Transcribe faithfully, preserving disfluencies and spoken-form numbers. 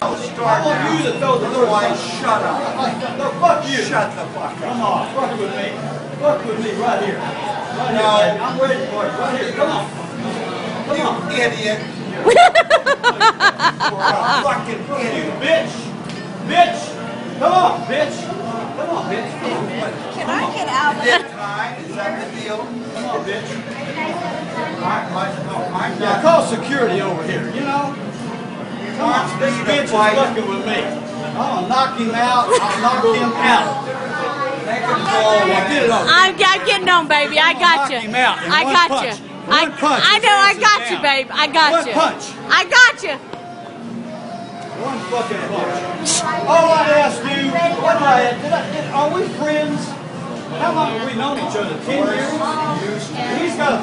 I want you to throw the door. Shut up. No, fuck you. Shut the fuck up. Come on, fuck with me. Fuck with me right here. Right No. here, baby. I'm ready for it. Right here. Come on. Come You on. idiot. Fucking You idiot. bitch. Bitch. Come on, bitch. Come on, bitch. Come on. Can I get out of Dick time, is that the deal? Come on, bitch. My, my, no, my Yeah, call security over here, you know? Come on, this bitch is fucking with me. I'm gonna knock him out. I'll knock him out. Make him go Yeah, get it away. over. I'm, I'm getting on, baby. I got you. Knock him out in I one got punch. you. One I, punch, I his know. I ass is got you, down. babe. I got One you. punch. I got you. One fucking punch. All I asked you, what did I, did I, did, are we friends? How long have we known each other? Ten years? He's got a